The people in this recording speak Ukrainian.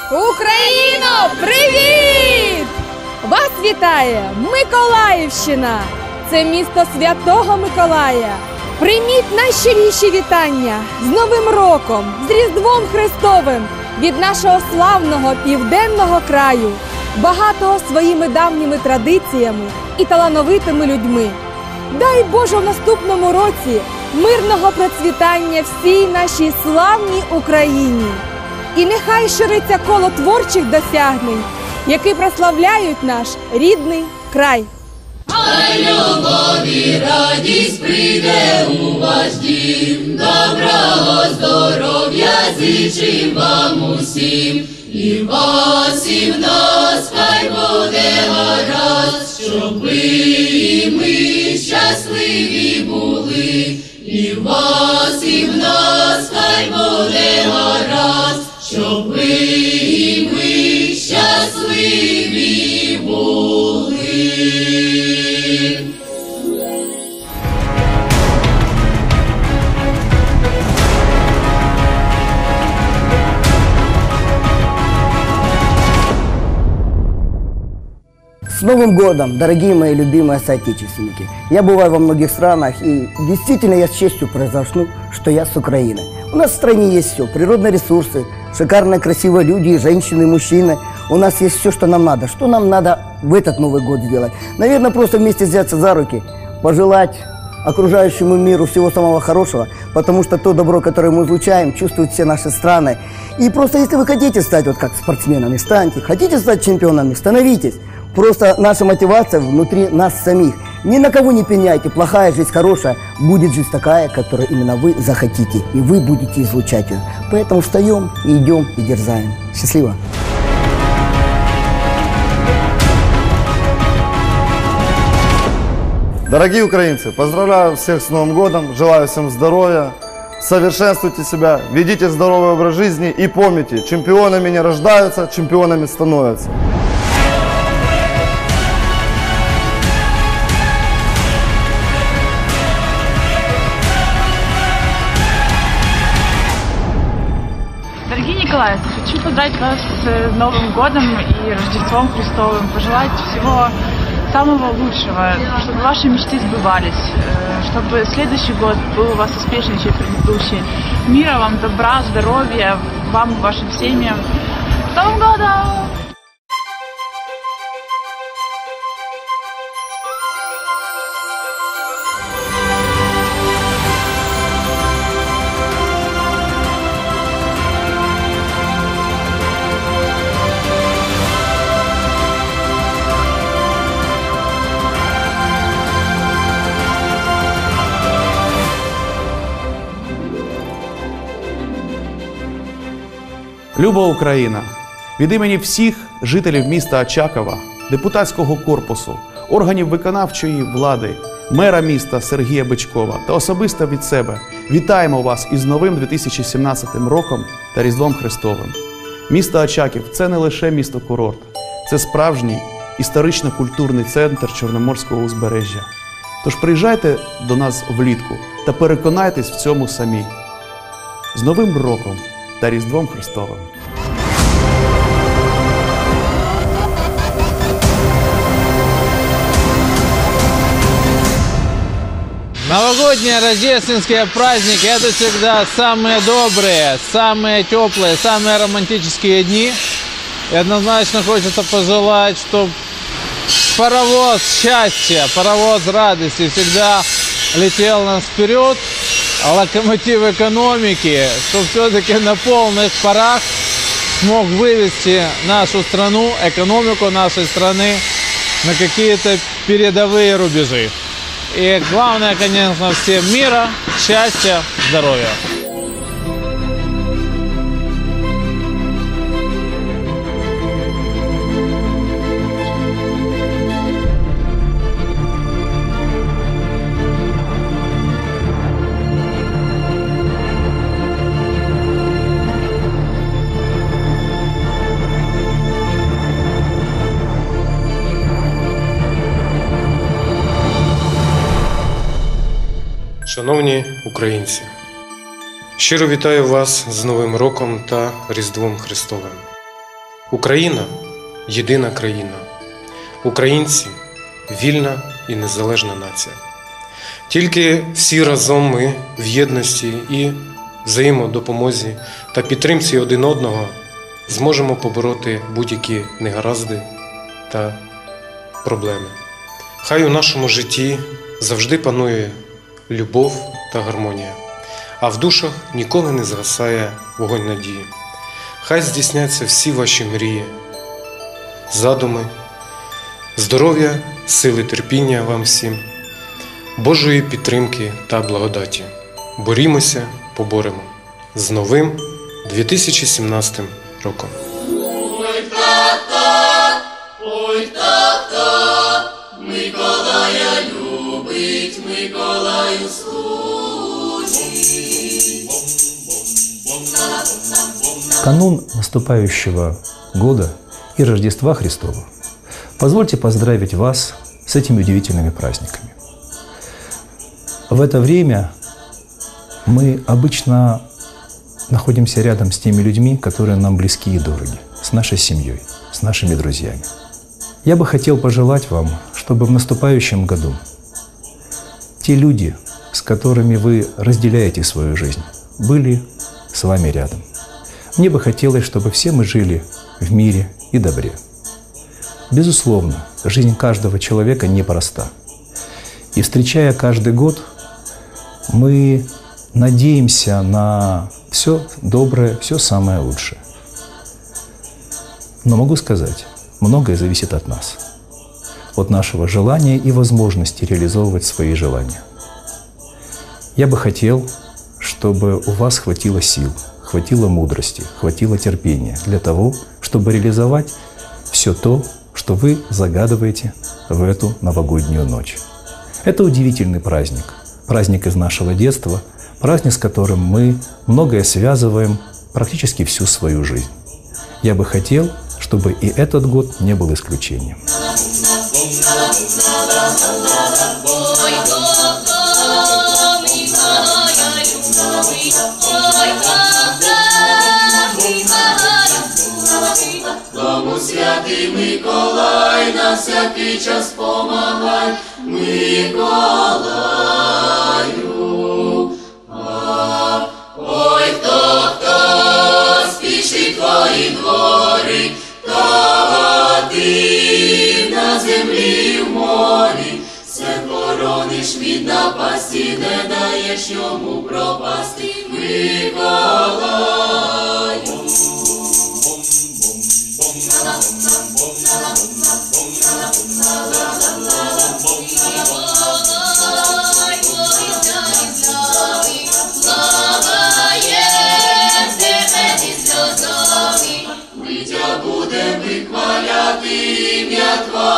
Україно, привіт! Вас вітає Миколаївщина! Це місто Святого Миколая. Прийміть найщиріші вітання з Новим роком, з Різдвом Христовим від нашого славного південного краю, багатого своїми давніми традиціями і талановитими людьми. Дай Боже в наступному році мирного процвітання всій нашій славній Україні. І нехай шириться коло творчих досягнень, які прославляють наш рідний край. Хай любов і радість прийде у ваш дім, доброго здоров'я зичим вам усім. І в вас, і в нас хай буде гаразд, щоб ви і ми щасливі були. І в вас, і в нас хай буде гаразд, щоб ви і ми щасливі були. С Новым годом, дорогие мои любимые соотечественники! Я бываю во многих странах, и действительно я с честью произношу, что я с Украины. У нас в стране есть все: природные ресурсы, шикарные красивые люди, и женщины, и мужчины. У нас есть все, что нам надо. Что нам надо в этот Новый год сделать? Наверное, просто вместе взяться за руки, пожелать окружающему миру всего самого хорошего, потому что то добро, которое мы излучаем, чувствуют все наши страны. И просто если вы хотите стать вот как спортсменами, станьте. Хотите стать чемпионами, становитесь. Просто наша мотивация внутри нас самих. Ни на кого не пеняйте. Плохая жизнь, хорошая. Будет жизнь такая, которую именно вы захотите. И вы будете излучать ее. Поэтому встаем, и идем, и дерзаем. Счастливо! Дорогие украинцы, поздравляю всех с Новым годом. Желаю всем здоровья. Совершенствуйте себя, ведите здоровый образ жизни. И помните, чемпионами не рождаются, чемпионами становятся. Дорогие николаевцы, хочу поздравить вас с Новым годом и Рождеством Христовым, пожелать всего самого лучшего, чтобы ваши мечты сбывались, чтобы следующий год был у вас успешнее, чем предыдущий. Мира вам, добра, здоровья вам и вашим семьям. С Новым годом! Люба Україна! Від імені всіх жителів міста Очакова, депутатського корпусу, органів виконавчої влади, мера міста Сергія Бичкова та особисто від себе вітаємо вас із новим 2017 роком та Різдвом Христовим. Місто Очаків – це не лише місто-курорт, це справжній історично-культурний центр Чорноморського узбережжя. Тож приїжджайте до нас влітку та переконайтесь в цьому самі. З Новим роком та Різдвом Христовим! Новогодние, рождественские праздники – это всегда самые добрые, самые теплые, самые романтические дни. И однозначно хочется пожелать, чтобы паровоз счастья, паровоз радости всегда летел нас вперед, а локомотив экономики, чтобы все-таки на полных парах смог вывести нашу страну, экономику нашей страны на какие-то передовые рубежи. И главное, конечно, всем мира, счастья, здоровья. Шановні українці, щиро вітаю вас з Новим роком та Різдвом Христовим. Україна – єдина країна. Українці – вільна і незалежна нація. Тільки всі разом ми в єдності і взаємодопомозі та підтримці один одного зможемо побороти будь-які негаразди та проблеми. Хай у нашому житті завжди панує любов та гармонія, а в душах ніколи не згасає вогонь надії. Хай здійсняться всі ваші мрії, задуми, здоров'я, сили терпіння вам всім, Божої підтримки та благодаті. Борімося, поборемо. З новим 2017 роком! Ой, тата, ой, тата, Миколая любить, Миколаю служить. В канун наступающего года и Рождества Христова позвольте поздравить вас с этими удивительными праздниками. В это время мы обычно находимся рядом с теми людьми, которые нам близки и дороги, с нашей семьей, с нашими друзьями. Я бы хотел пожелать вам, чтобы в наступающем году те люди, с которыми вы разделяете свою жизнь, были с вами рядом. Мне бы хотелось, чтобы все мы жили в мире и добре. Безусловно, жизнь каждого человека непроста. И встречая каждый год, мы надеемся на все доброе, все самое лучшее. Но могу сказать, многое зависит от нас, от нашего желания и возможности реализовывать свои желания. Я бы хотел, чтобы у вас хватило сил, хватило мудрости, хватило терпения для того, чтобы реализовать все то, что вы загадываете в эту новогоднюю ночь. Это удивительный праздник, праздник из нашего детства, праздник, с которым мы многое связываем практически всю свою жизнь. Я бы хотел, чтобы и этот год не был исключением. Тому святий Миколай на всякий час помагай, Миколаю. Ой, хто спішить твої двори, та ти на землі в морі, все борониш від напасті, не даєш йому пропасти, Миколаю. Ми тя будем вихваляти ім'я Твоє.